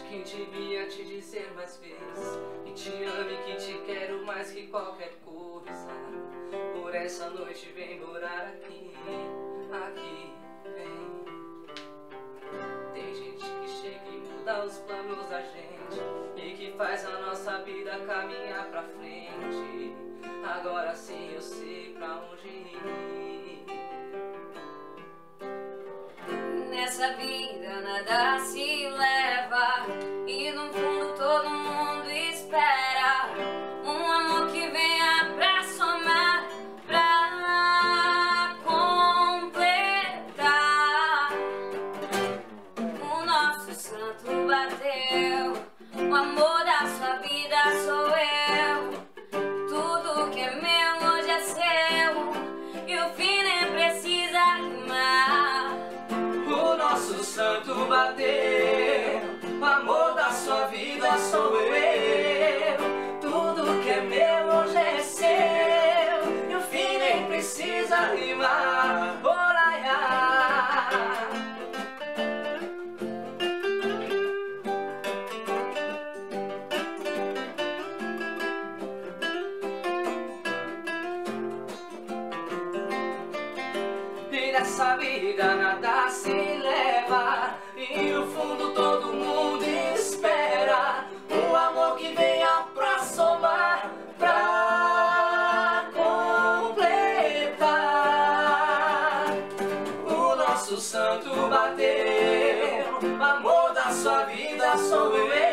quem devia te dizer mais vezes que te amo e que te quero mais que qualquer coisa. Por essa noite vem morar aqui, aqui, vem. Tem gente que chega e muda os planos da gente e que faz a nossa vida caminhar pra frente. Agora sim eu sei pra onde ir. Nessa vida nada se leva e no fundo todo mundo espera um amor que venha pra somar, pra completar. O nosso santo bateu, o amor da sua vida sou eu. Tudo que é meu hoje é seu e o fim nem precisa rimar. O nosso santo bateu, o amor da sua vida sou eu. Tudo que é meu hoje é seu e o fim nem precisa rimar. E nessa vida nada se leva e no fundo todo mundo espera um amor que venha pra somar, pra completar. O nosso santo bateu, o amor da sua vida sou eu.